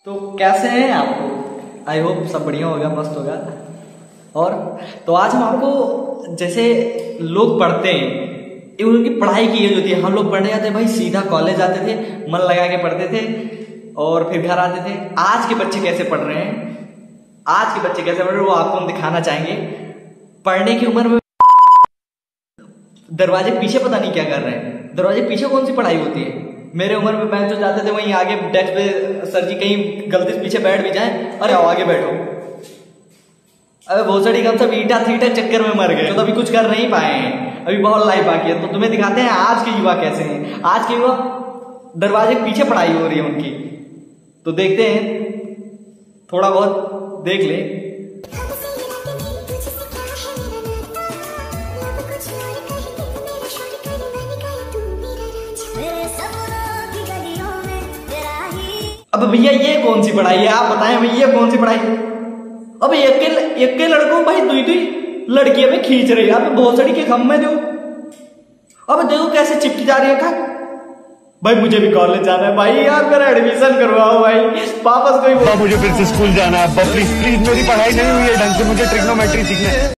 तो कैसे हैं आप? आई होप सब बढ़िया होगा, मस्त होगा। और तो आज हम आपको, जैसे लोग पढ़ते हैं, ये उनकी पढ़ाई की एज होती है। हम लोग पढ़ने जाते भाई, सीधा कॉलेज जाते थे, मन लगा के पढ़ते थे और फिर घर आते थे। आज के बच्चे कैसे पढ़ रहे हैं, आज के बच्चे कैसे पढ़ रहे हैं, वो आपको हम दिखाना चाहेंगे। पढ़ने की उम्र में दरवाजे पीछे पता नहीं क्या कर रहे हैं। दरवाजे पीछे कौन सी पढ़ाई होती है? मेरे उम्र में मैं तो जाते थे वहीं आगे डेस्क पे, सर जी कहीं गलती से पीछे बैठ भी जाए, अरे आओ आगे बैठो। अबे भोसड़ी कम सब ईटा थीटा चक्कर में मर गए, तो अभी कुछ कर नहीं पाए हैं, अभी बहुत लाइफ बाकी है। तो तुम्हें दिखाते हैं आज के युवा कैसे हैं। आज के युवा दरवाजे के पीछे पढ़ाई हो रही है उनकी, तो देखते हैं, थोड़ा बहुत देख ले। अब भैया ये कौन सी पढ़ाई है, आप बताएं भैया ये कौन सी पढ़ाई है? अब एक के लड़कों भाई दुई लड़कियां में खींच रही है। अब बहुत सड़ी के खम में दो, अब देखो कैसे चिपकी जा रही है। का भाई मुझे भी कॉलेज जाना है भाई, यार मेरा एडमिशन करवाओ भाई, वापस कोई मुझे फिर से स्कूल जाना है। प्लीज प्लीज, मेरी पढ़ाई नहीं हुई है ढंग से, मुझे ट्रिग्नोमेट्री सीखना है।